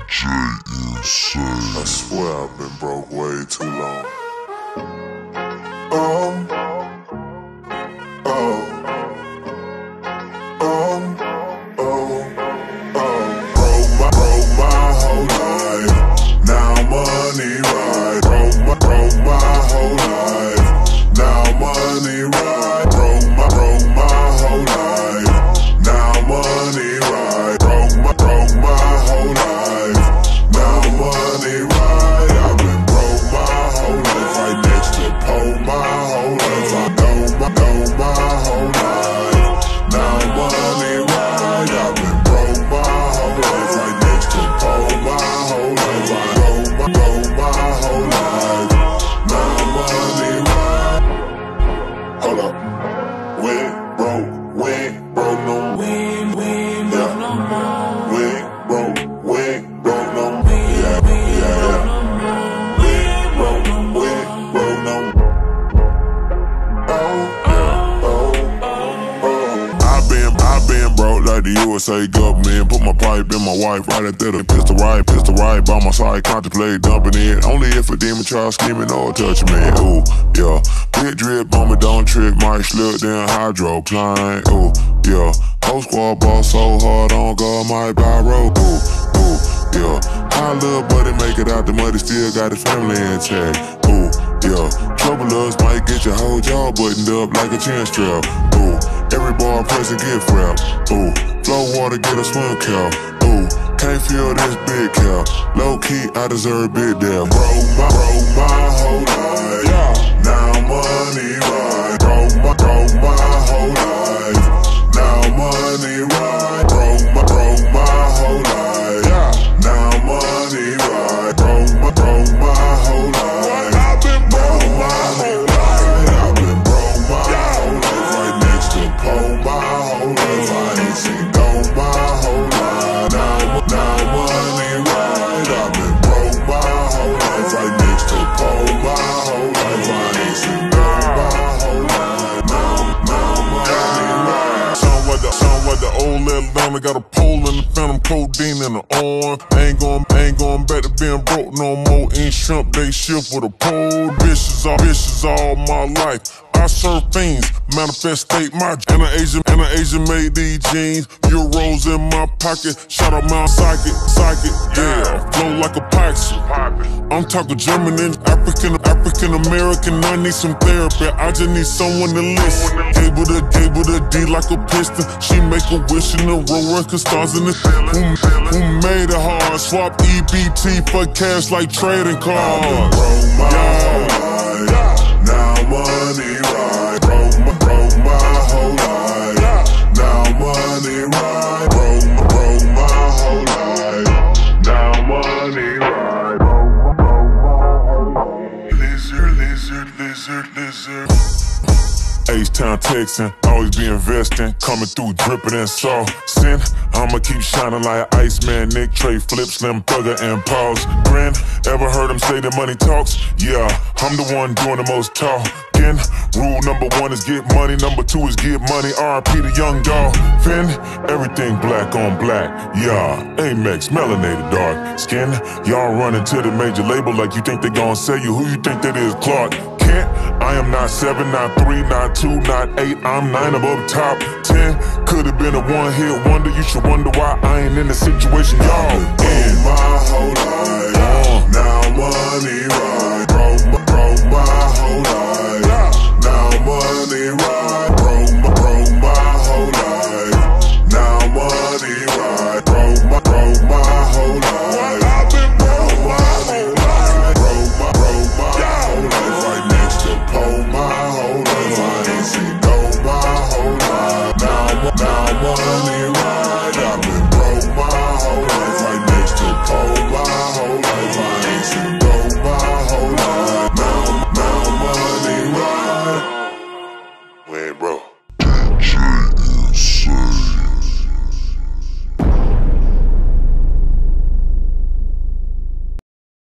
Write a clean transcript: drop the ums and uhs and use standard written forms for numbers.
I swear I've been broke way too long. Oh, oh, oh, oh, oh. Broke my whole life. Now money right. Broke my whole life. Now money right. Broke my whole life. Now money right. Broke my whole life. Now money right. I've been broke my whole life. Right next to pole my whole life. I know my whole life. Now money right. I've been broke my whole life. Right next to pole my whole life. I know my whole life. Now money right. Hold up. We ain't broke no more. We ain't broke no more. Like the USA government, put my pipe in my wife right after the pistol right by my side, contemplate dumping it. Only if a demon try scheming or touching me. Ooh, yeah. Big drip on me, don't trick, might slip then hydroplane. Ooh, yeah. Whole squad ball so hard on God, might buy road. Ooh, yeah. High little buddy make it out the mud, he still got his family intact. Ooh, yeah. Troublers might get your whole jaw buttoned up like a chin strap. Ooh. Every bar present get frapped. Ooh, flow water get a swim cow. Ooh, can't feel this big cow. Low key, I deserve big damn. Broke my whole life. Yeah. Now money right. Broke my whole life. Now money right. Broke my whole life. Yeah. Now money right. Broke my whole life. I've been broke my whole life. I've been broke my whole life. Right next to pole my whole life. I ain't seen my whole life. Now money right. I've been broke my whole life. Right next to pole my whole life. I ain't seen my whole life. Now money right. Sound like the old Atlanta got a pole in the phantom, codeine in the arm. Ain't going back to being broke no more. Ain't shrimp, they shift with a pole. Bitches all my life. I serve fiends, manifest state my and an Asian made these jeans. Euros in my pocket, shout out my socket, yeah. Flow like a Paxi. I'm talking German and African American. I need some therapy, I just need someone to listen. Able to D like a piston. She make a wish in a row, working stars in the who made it hard. Swap EBT for cash like trading cards. Yeah. Now money right. Broke my whole life. Now money right. Broke my whole life. Now money right. Lizard. H-Town Texan, always be investing, coming through dripping and saucing. I'ma keep shining like Iceman, Nick, Trey, Flip, Slim, Thugger, and Pause. Grin, ever heard him say that money talks? Yeah, I'm the one doing the most talking. Rule number 1 is get money, number 2 is get money. RIP the young dog. Finn, everything black on black. Yeah, Amex, melanated dark skin. Y'all running to the major label like you think they gon' sell you. Who you think that is, Clark Kent? I am not 7, not 3, not 2, not 8. I'm 9 above top 10. Could've been a one-hit wonder. You should wonder why I ain't in the situation y'all in. My whole life. Now money right. Broke my whole life.